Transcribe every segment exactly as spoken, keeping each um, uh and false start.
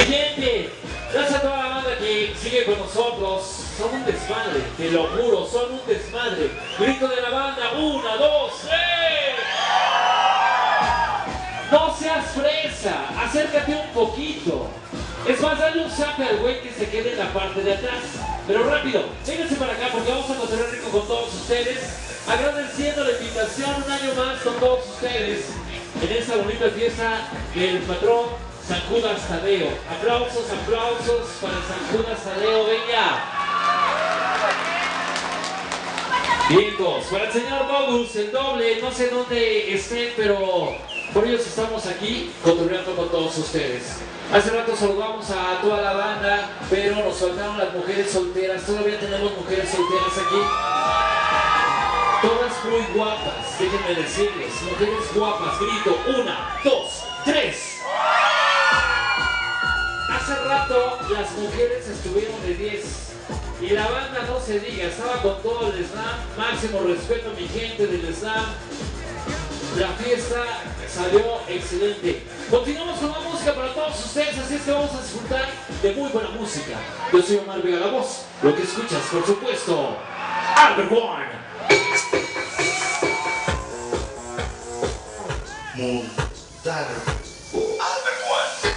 gente, gracias a toda la banda que sigue con nosotros. Son un desmadre, te lo juro, son un desmadre. Grito de la banda, una, dos, tres. No seas fresa, acércate un poquito. Es más, dale un zape al güey que se quede en la parte de atrás. Pero rápido, vénganse para acá porque vamos a cotorrear rico con todos ustedes. Agradeciendo la invitación un año más con todos ustedes en esta bonita fiesta del patrón San Judas Tadeo. Aplausos, aplausos para San Judas Tadeo, venga. Vientos, para el señor Bogus, el doble, no sé dónde estén, pero por ellos estamos aquí cotorreando con todos ustedes. Hace rato saludamos a toda la banda, pero nos faltaron las mujeres solteras. Todavía tenemos mujeres solteras aquí. Todas muy guapas, déjenme decirles, mujeres guapas, grito, una, dos, tres. Hace rato las mujeres estuvieron de diez y la banda no se diga, estaba con todo el slam, máximo respeto a mi gente del slam. La fiesta salió excelente. Continuamos con la música para todos ustedes, así es que vamos a disfrutar de muy buena música. Yo soy Omar Vega La Voz, lo que escuchas, por supuesto, Albert One. Montar Albert One.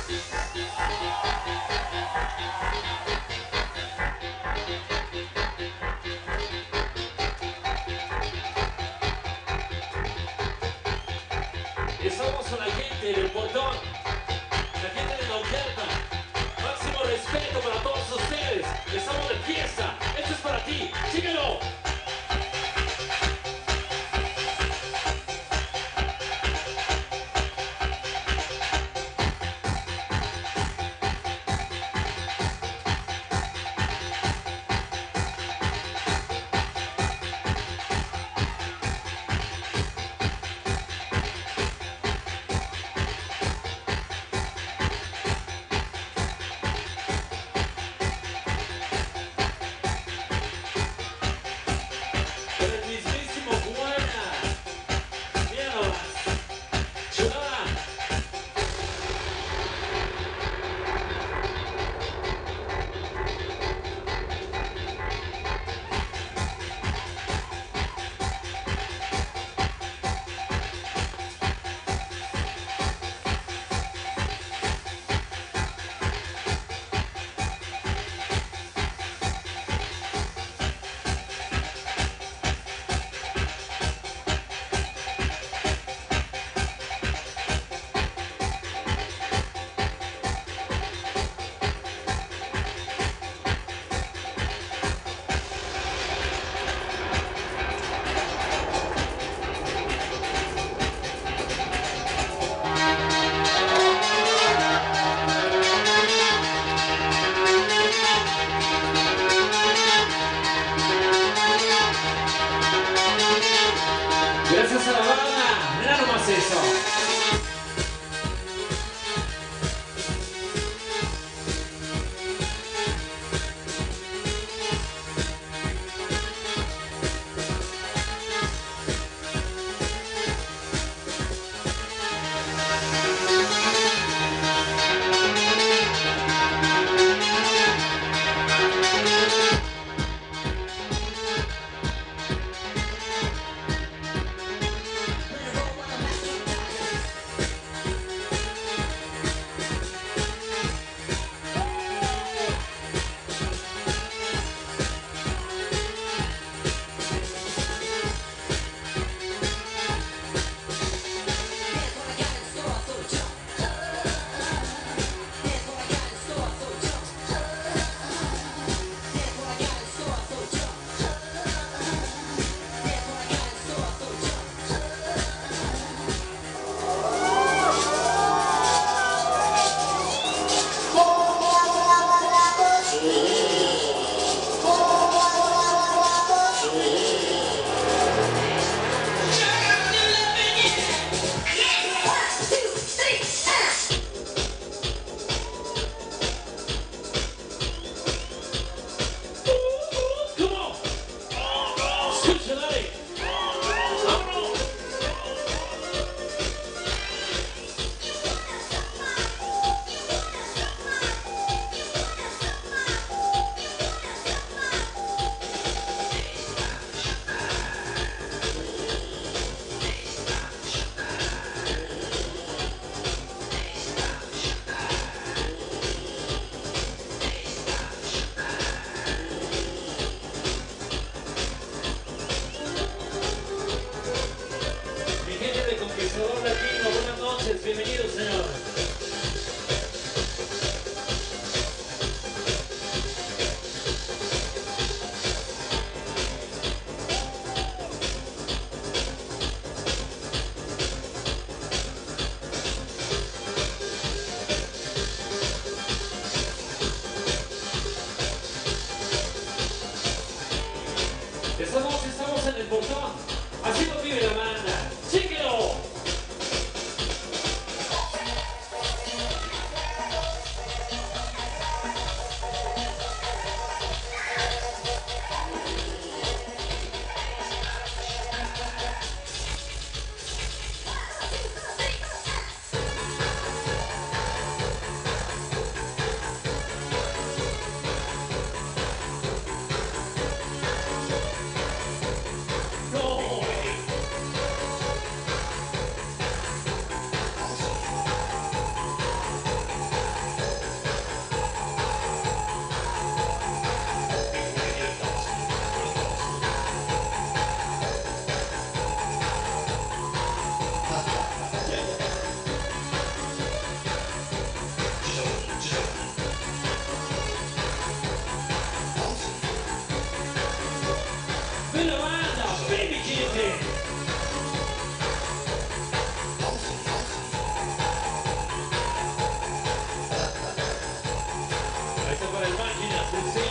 Estamos con la gente del portón, la gente de la oferta. Máximo respeto para todos ustedes. Estamos de fiesta. Esto es para ti. Síguelo.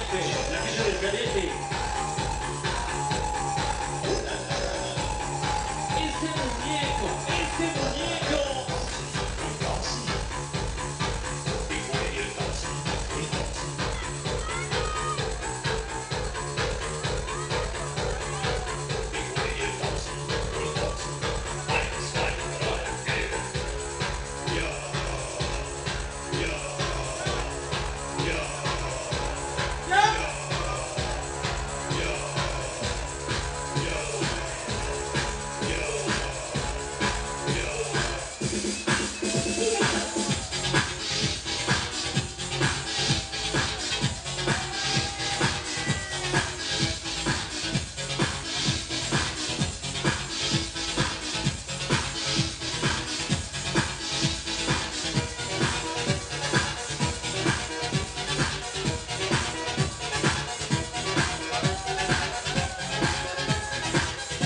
caliente, la gente del caliente. Este muñeco, este muñeco.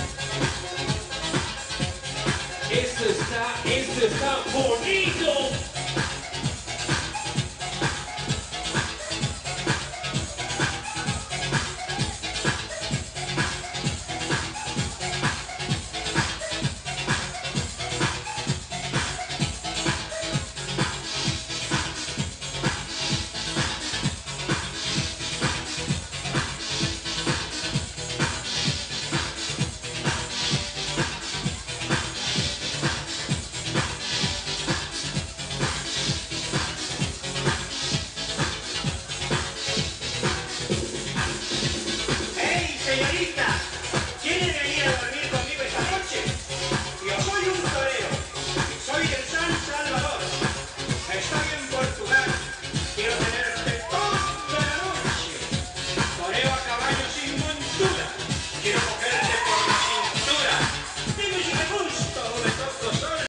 Esto está, esto está bonito.